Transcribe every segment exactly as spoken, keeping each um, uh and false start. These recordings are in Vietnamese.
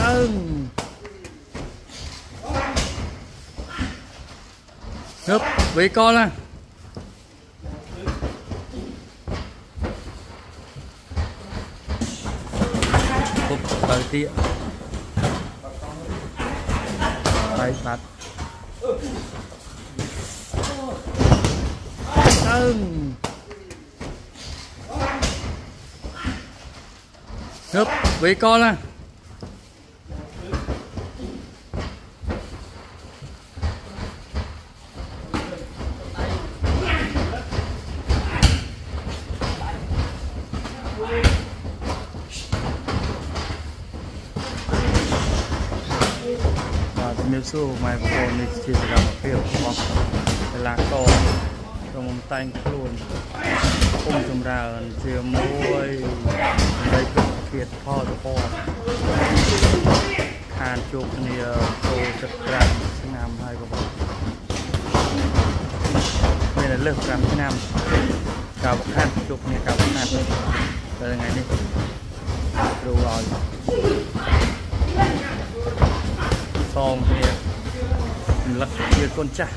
ưng ngấp với con à cục đầu tiên bay bát ưng ngấp với con à miêu su mai cô này chỉ là một phiếu bọc là to trong một tay luôn cùng chúng ra chiều môi đây cực kiệt pho cho pho hàn chụp nhiều cô chụp ra sinh năm hai của bọc đây là lực làm sinh năm cả một hàn chụp này cả một hàn đây là ngày đi đủ rồi xong thì lật kia con cha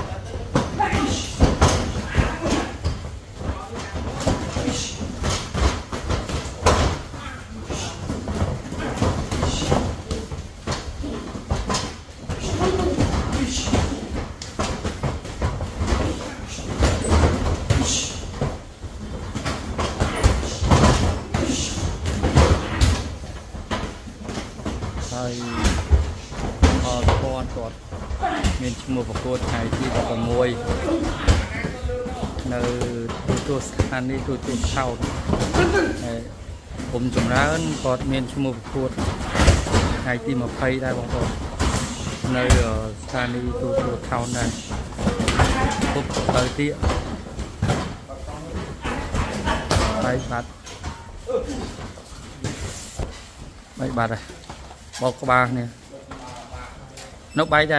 con còn mình mua một con này thì có môi nơi tôi tôi ăn đi tôi tôi sauผมจุ่มร้านกอดเมียนชั่วโมงขวดไอที่มาไฟได้บางคนในสถานีตัวตัวเท่านั้นปุ๊บเตยเตี้ยไปบัดไปบัดเลยบอกกบาเนี่ยนกใบใจ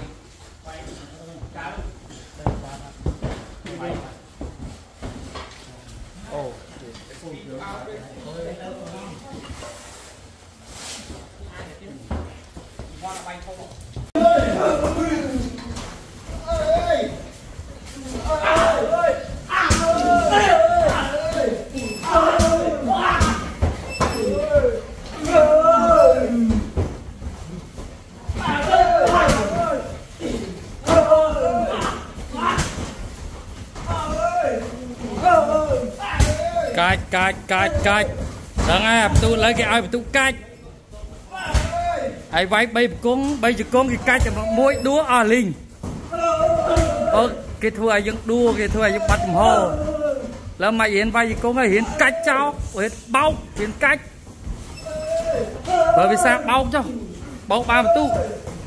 cạch cạch cạch cạch đừng à tôi lấy cái ai mà tôi cạch ai váy bay con bay chữ con cái cạch mà mũi đúa à linh ơ cái thua ai vẫn đua cái thua ai vẫn bắt hồ là mày hiện vai con ấy hiện cạch cháu hiện bao hiện cạch bởi vì sao bao cho bao ba mà tu